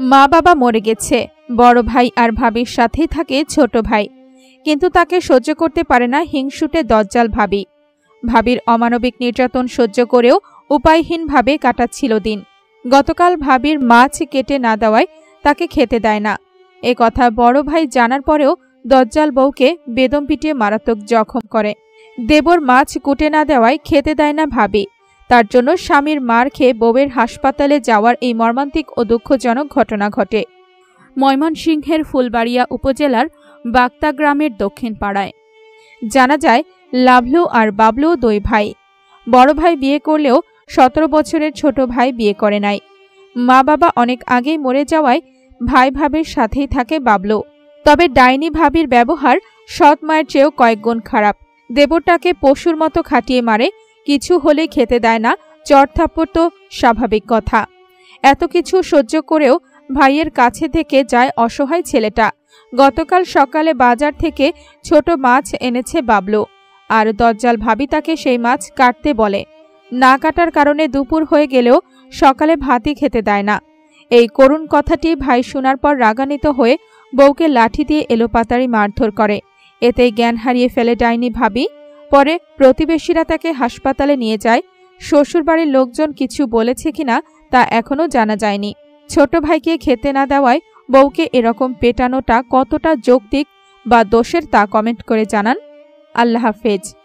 মা বাবা মরে গেছে, বড় ভাই আর ভাবির সাথেই থাকে ছোট ভাই, কিন্তু তাকে সহ্য করতে পারে না হিংসুটে দজ্জাল ভাবি। ভাবির অমানবিক নির্যাতন সহ্য করেও উপায়হীনভাবে কাটাচ্ছিল দিন। গতকাল ভাবির মাছ কেটে না দেওয়ায় তাকে খেতে দেয় না। এ কথা বড় ভাই জানার পরেও দজ্জাল বউকে বেদম পিটিয়ে মারাত্মক জখম করে। দেবর মাছ কুটে না দেওয়ায় খেতে দেয় না ভাবি। তার জন্য স্বামীর মার খেয়ে বউয়ের হাসপাতালে যাওয়ার এই মর্মান্তিক ও দুঃখজনক ঘটনা ঘটে ময়মনসিংহের ফুলবাড়িয়া উপজেলার বাক্তা গ্রামের দক্ষিণ পাড়ায়। জানা যায় লাভলু আর বাবলু দুই ভাই। বড় ভাই বিয়ে করলেও 17 বছরের ছোট ভাই বিয়ে করে নাই। মা বাবা অনেক আগেই মরে যাওয়ায় ভাই ভাবির সাথেই থাকে বাবলু। তবে ডাইনি ভাবির ব্যবহার সৎ মায়ের চেয়েও কয়েক গুণ খারাপ। দেবরটাকে পশুর মতো খাটিয়ে মারে, কিছু হলে খেতে দেয় না, চড় থাপ্পড় তো স্বাভাবিক কথা। এত কিছু সহ্য করেও ভাইয়ের কাছে থেকে যায় অসহায় ছেলেটা। গতকাল সকালে বাজার থেকে ছোট মাছ এনেছে বাবলু, আর দজ্জাল ভাবি তাকে সেই মাছ কাটতে বলে। না কাটার কারণে দুপুর হয়ে গেলেও সকালে ভাতই খেতে দেয় না। এই করুণ কথাটি ভাই শোনার পর রাগান্বিত হয়ে বউকে লাঠি দিয়ে এলোপাতাড়ি মারধর করে। এতেই জ্ঞান হারিয়ে ফেলে ডাইনি ভাবি। পরে প্রতিবেশীরা তাকে হাসপাতালে নিয়ে যায়। শ্বশুরবাড়ির লোকজন কিছু বলেছে কিনা তা এখনও জানা যায়নি। ছোট ভাইকে খেতে না দেওয়ায় বউকে এরকম পেটানোটা কতটা যৌক্তিক বা দোষের তা কমেন্ট করে জানান। আল্লাহ হাফেজ।